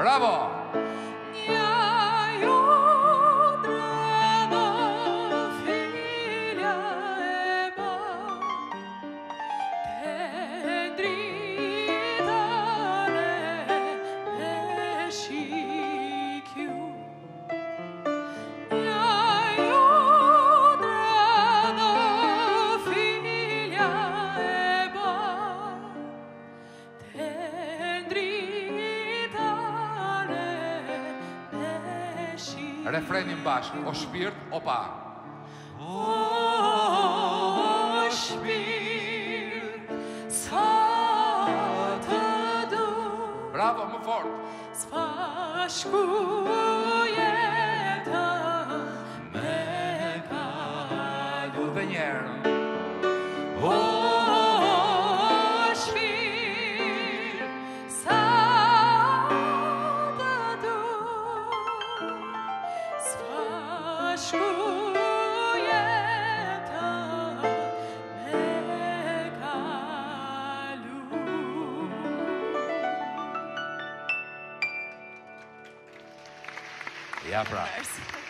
Bravo! Refrenin bashkë, o shpirt, opa. O shpirt, sa të du. Bravo, më fort. S'pa shkujet me kalu. Dhe njerë. O shpirt, sa të du. S'pa shkujet me kalu. Ja pra. Merci.